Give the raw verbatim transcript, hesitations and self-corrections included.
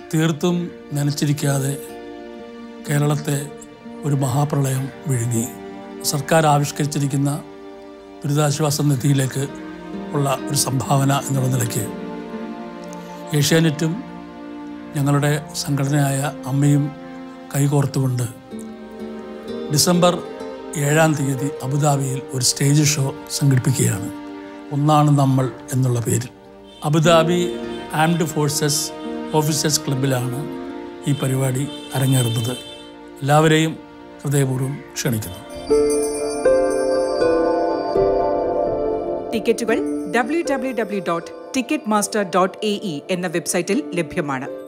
തീർത്തും നനച്ചിരിക്കാതെ കേരളത്തെ ഒരു മഹാപ്രളയം വിഴുങ്ങി. സർക്കാർ ആവിഷ്കരിച്ചിരിക്കുന്ന ദുരിതാശ്വാസ നിധിയിലേക്ക് ഉള്ള ഒരു സംഭാവന എന്നുള്ള നിലയ്ക്ക് ഏഷ്യാനെറ്റും ഞങ്ങളുടെ സംഘടനയായ അമ്മയും കൈകോർത്തുകൊണ്ട് ഡിസംബർ ഏഴാം തീയതി അബുദാബിയിൽ ഒരു സ്റ്റേജ് ഷോ സംഘടിപ്പിക്കുകയാണ്. ഒന്നാണ് നമ്മൾ എന്നുള്ള പേരിൽ. അബുദാബി ആംഡ് ഫോഴ്സസ് ഓഫീസേഴ്സ് ക്ലബിലാണ് ഈ പരിപാടി അരങ്ങേറുന്നത്. എല്ലാവരെയും ഹൃദയപൂർവ്വം ക്ഷണിക്കുന്നു. ടിക്കറ്റുകൾ W W W dot Ticketmaster dot A E എന്ന വെബ്സൈറ്റിൽ ലഭ്യമാണ്.